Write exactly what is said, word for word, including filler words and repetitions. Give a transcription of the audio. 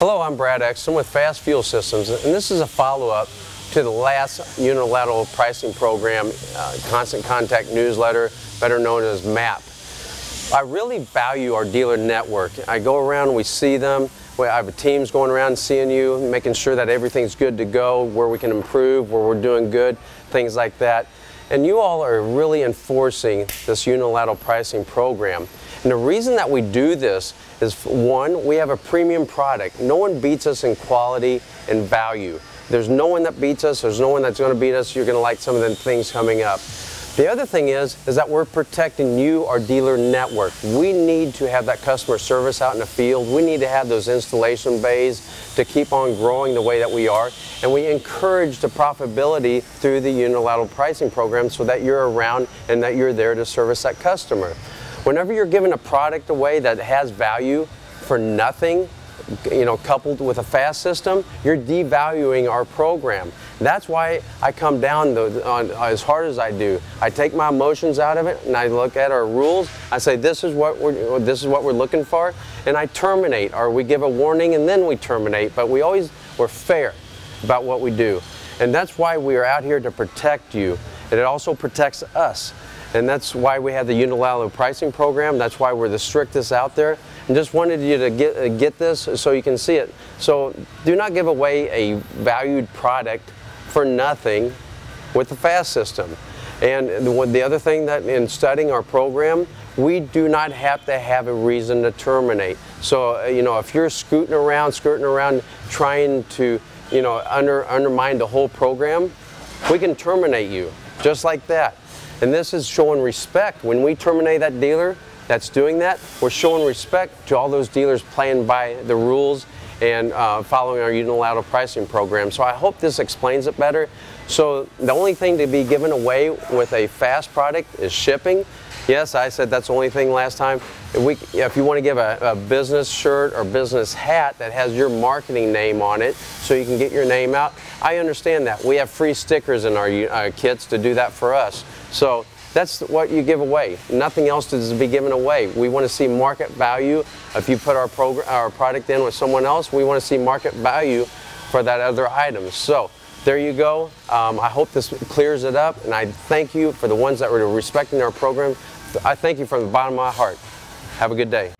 Hello, I'm Brad Ekstam with FASS Fuel Systems, and this is a follow-up to the last unilateral pricing program, uh, Constant Contact newsletter, better known as MAP. I really value our dealer network. I go around, we see them. I have teams going around seeing you, making sure that everything's good to go, where we can improve, where we're doing good, things like that. And you all are really enforcing this unilateral pricing program. And the reason that we do this is, one, we have a premium product. No one beats us in quality and value. There's no one that beats us. There's no one that's going to beat us. You're going to like some of the things coming up. The other thing is, is that we're protecting you, our dealer network. We need to have that customer service out in the field. We need to have those installation bays to keep on growing the way that we are. And we encourage the profitability through the unilateral pricing program so that you're around and that you're there to service that customer. Whenever you're giving a product away that has value for nothing, you know, coupled with a FASS system, you're devaluing our program. That's why I come down the, on, as hard as I do. I take my emotions out of it and I look at our rules. I say this is what we're this is what we're looking for, and I terminate, or we give a warning and then we terminate. But we always we're fair about what we do, and that's why we are out here to protect you, and it also protects us. And that's why we have the unilateral pricing program. That's why we're the strictest out there. And just wanted you to get, uh, get this so you can see it. So do not give away a valued product for nothing with the FASS system. And the, the other thing that in studying our program, we do not have to have a reason to terminate. So, uh, you know, if you're scooting around, skirting around, trying to, you know, under, undermine the whole program, we can terminate you just like that. And this is showing respect. When we terminate that dealer that's doing that, we're showing respect to all those dealers playing by the rules and uh, following our unilateral pricing program. So I hope this explains it better. So the only thing to be given away with a FASS product is shipping. Yes, I said that's the only thing last time. If, we, if you want to give a, a business shirt or business hat that has your marketing name on it so you can get your name out, I understand that. We have free stickers in our uh, kits to do that for us. So that's what you give away. Nothing else is to be given away. We want to see market value. If you put our, progr our product in with someone else, we want to see market value for that other item. So there you go. Um, I hope this clears it up, and I thank you for the ones that were respecting our program. I thank you from the bottom of my heart. Have a good day.